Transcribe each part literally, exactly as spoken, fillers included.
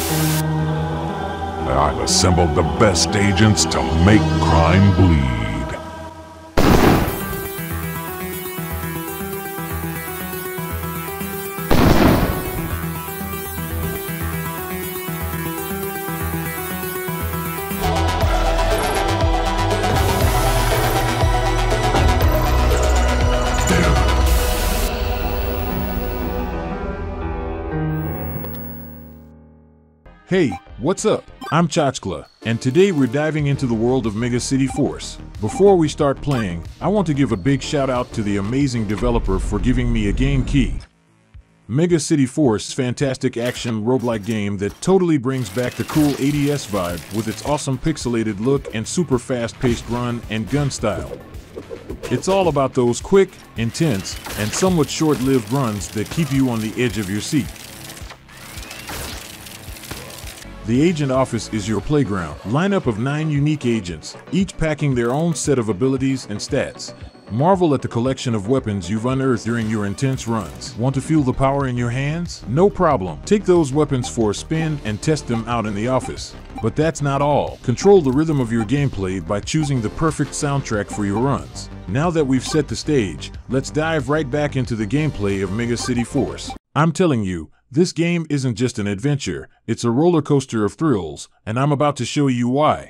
I've assembled the best agents to make crime bleed. Hey, what's up? I'm Chochklah, and today we're diving into the world of Mega City Force. Before we start playing, I want to give a big shout out to the amazing developer for giving me a game key. Mega City Force, fantastic action roguelike game that totally brings back the cool A D S vibe with its awesome pixelated look and super fast-paced run and gun style. It's all about those quick, intense, and somewhat short-lived runs that keep you on the edge of your seat. The Agent Office is your playground. Lineup of nine unique agents, each packing their own set of abilities and stats. Marvel at the collection of weapons you've unearthed during your intense runs. Want to feel the power in your hands? No problem. Take those weapons for a spin and test them out in the office. But that's not all. Control the rhythm of your gameplay by choosing the perfect soundtrack for your runs. Now that we've set the stage, let's dive right back into the gameplay of Mega City Force. I'm telling you, this game isn't just an adventure, it's a roller coaster of thrills, and I'm about to show you why.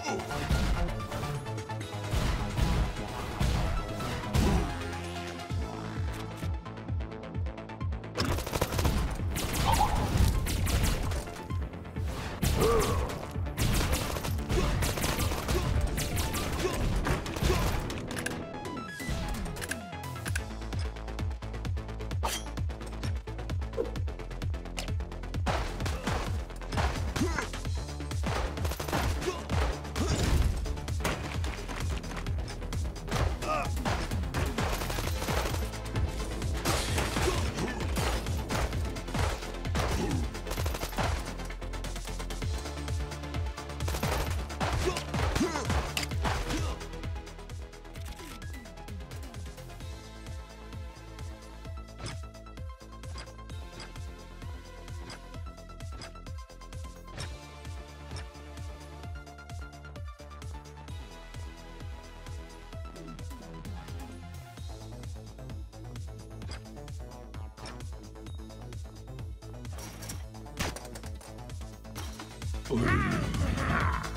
Ugh.